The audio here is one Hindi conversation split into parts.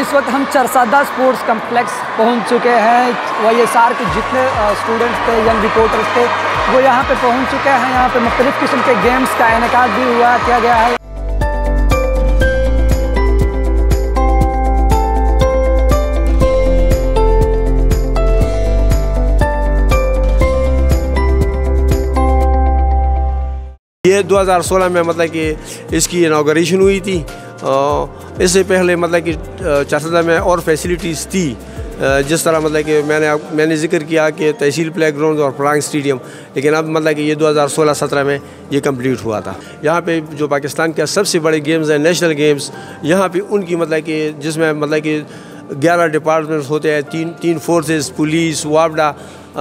इस वक्त हम चरसादा स्पोर्ट्स कम्प्लेक्स पहुंच चुके हैं। YSR के जितने स्टूडेंट्स थे, यंग रिपोर्टर्स थे, वो यहाँ पे पहुंच चुके हैं। यहाँ पे मुख्तलिफ़ किस्म के गेम्स का इनेकाद भी किया गया है। ये 2016 में मतलब कि इसकी इनाग्रेशन हुई थी। इससे पहले मतलब कि चारसदा में और फैसिलिटीज़ थी, जिस तरह मतलब कि मैंने जिक्र किया कि तहसील प्ले ग्राउंड और फ्लाइंग स्टेडियम, लेकिन अब मतलब कि ये 2016-17 में ये कंप्लीट हुआ था। यहाँ पे जो पाकिस्तान के सबसे बड़े गेम्स हैं, नेशनल गेम्स, यहाँ पे उनकी मतलब कि जिसमें मतलब कि 11 डिपार्टमेंट्स होते हैं, तीन फोर्सेस, पुलिस, वापडा,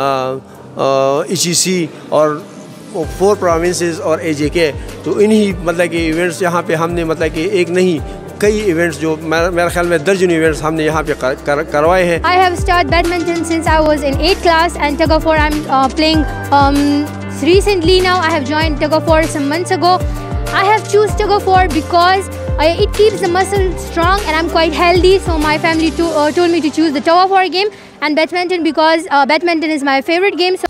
ECC और 4 प्रोविंसेस और AJK। तो इन्हीं मतलब कि इवेंट्स यहाँ पे हमने मतलब कि एक नहीं कई इवेंट्स जो मेरे ख्याल में दर्जन इवेंट्स हमने यहाँ पे करवाए हैं। I have started badminton since I was in 8th class and tug of war I'm playing recently now. I have joined tug of war some months ago. I have choose tug of war because it keeps the muscle strong and I'm quite healthy. So my family told me to choose the tug of war game, and badminton because badminton is my favorite game. So